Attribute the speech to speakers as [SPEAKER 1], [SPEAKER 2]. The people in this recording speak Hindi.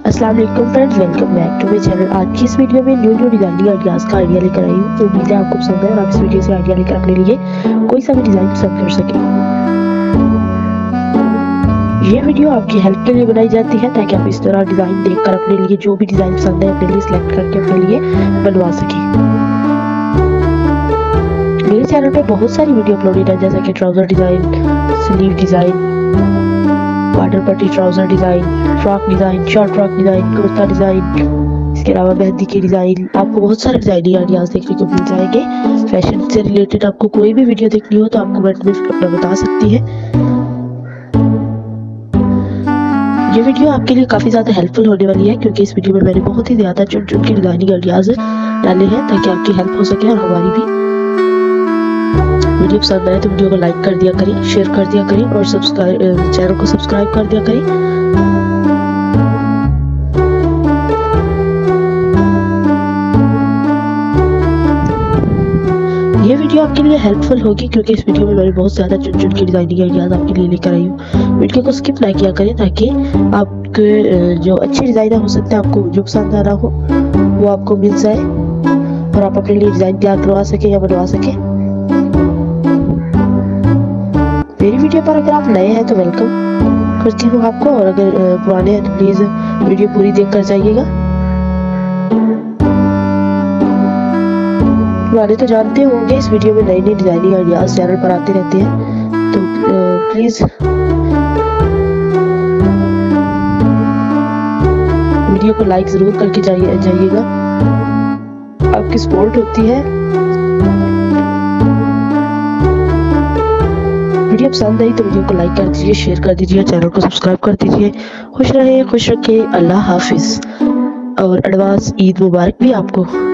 [SPEAKER 1] अस्सलाम वालेकुम friends, welcome back to my channel. आज की इस वीडियो में न्यू डिजाइनिंग आइडियाज़ का आइडिया लेकर आई हूँ। तो उम्मीद है आपको पसंद है और आप इस वीडियो से आइडिया लेकर अपने लिए कोई सा भी डिज़ाइन पसंद कर सकें। ये वीडियो आपकी हेल्प के लिए बनाई जाती है ताकि आप इस तरह डिज़ाइन देखकर अपने लिए जो भी डिज़ाइन पसंद है अपने लिए सिलेक्ट करके अपने लिए बनवा सकें। मेरे चैनल पे बहुत सारी वीडियो अपलोडेड है, जैसे कि trouser design, sleeve design, water पट्टी trouser design, frock design, short frock design, kurta design, इसके अलावा मेहंदी की डिजाइन। आपको बहुत सारे डिजाइनिंग आइडियाज देखने को मिल जाएंगे। फैशन से रिलेटेड आपको कोई भी वीडियो देखनी हो तो आप कमेंट में अपना बता सकती है। ये वीडियो आपके लिए काफी ज्यादा हेल्पफुल होने वाली है, क्योंकि इस वीडियो में मैंने बहुत ही ज्यादा चुन चुन के डिजाइनिंग आइडियाज डाले हैं ताकि आपकी हेल्प हो सके और हमारी भी। वीडियो पसंद आए तो वीडियो को लाइक कर दिया करें, शेयर कर दिया करें और चैनल को सब्सक्राइब कर दिया करें। ये वीडियो आपके लिए हेल्पफुल होगी, क्योंकि इस वीडियो में मैंने बहुत ज़्यादा चुन चुन के डिजाइनिंग आइडियाज आपके लिए लेकर आई हूँ। वीडियो को स्किप ना किया करें ताकि आपके जो अच्छे डिजाइनर हो सकते हैं, आपको जो पसंद आ रहा हो वो आपको मिल जाए और आप अपने लिए डिजाइन तैयार करवा सके या बनवा सके। मेरी वीडियो पर अगर आप नए हैं तो वेलकम करती हूँ आपको, और अगर पुराने हैं तो प्लीज वीडियो पूरी देखकर जाइएगा। पुराने तो जानते होंगे, इस वीडियो में नई नई डिजाइनिंग आइडियाज चैनल पर आते रहते हैं, तो प्लीज वीडियो को लाइक जरूर करके जाइएगा। आपकी सपोर्ट होती है। वीडियो पसंद आई तो वीडियो को लाइक कर दीजिए, शेयर कर दीजिए, चैनल को सब्सक्राइब कर दीजिए। खुश रहिए, खुश रखिए, अल्लाह हाफिज और एडवांस ईद मुबारक भी आपको।